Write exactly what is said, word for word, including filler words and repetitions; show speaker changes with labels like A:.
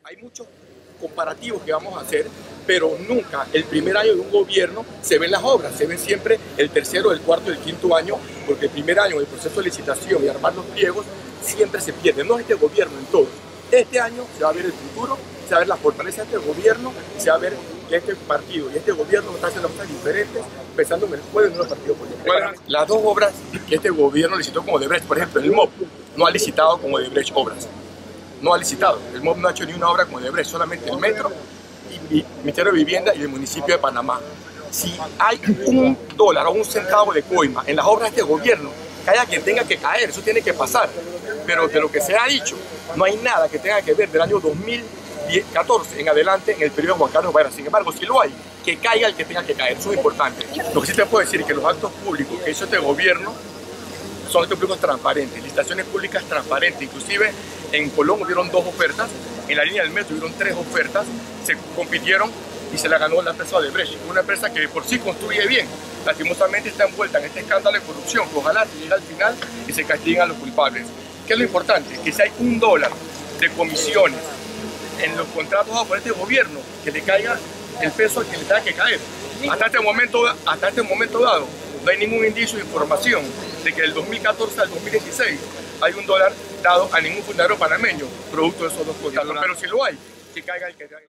A: Hay muchos comparativos que vamos a hacer, pero nunca el primer año de un gobierno se ven las obras, se ven siempre el tercero, el cuarto y el quinto año, porque el primer año, el proceso de licitación y armar los pliegos, siempre se pierde. No es este gobierno en todo. Este año se va a ver el futuro, se va a ver la fortaleza de este gobierno, se va a ver que este partido y este gobierno está haciendo cosas diferentes, pensando en el pueblo y no en los partidos políticos. Las dos obras que este gobierno licitó como Odebrecht, por ejemplo, el M O P no ha licitado como Odebrecht obras. No ha licitado. El M O P no ha hecho ni una obra como Odebrecht, solamente el metro y el Ministerio de Vivienda y el municipio de Panamá. Si hay un dólar o un centavo de coima en las obras de este gobierno, que haya quien tenga que caer, eso tiene que pasar. Pero de lo que se ha dicho, no hay nada que tenga que ver del año dos mil catorce en adelante en el periodo de Juan Carlos Varela. Sin embargo, si lo hay, que caiga el que tenga que caer, eso es importante. Lo que sí te puedo decir es que los actos públicos que hizo este gobierno son actos públicos transparentes, licitaciones públicas transparentes. Inclusive en Colón hubieron dos ofertas, en la línea del metro hubieron tres ofertas, se compitieron y se la ganó la empresa Odebrecht, una empresa que por sí construye bien. Lastimosamente está envuelta en este escándalo de corrupción, que ojalá se llegue al final y se castiguen a los culpables. ¿Qué es lo importante? Que si hay un dólar de comisiones en los contratos por este gobierno, que le caiga el peso al que le tenga que caer. Hasta este momento, hasta este momento dado, no hay ningún indicio de información de que del dos mil catorce al dos mil dieciséis hay un dólar dado a ningún funcionario panameño, producto de esos dos contratos. Pero si lo hay, que caiga el que caiga.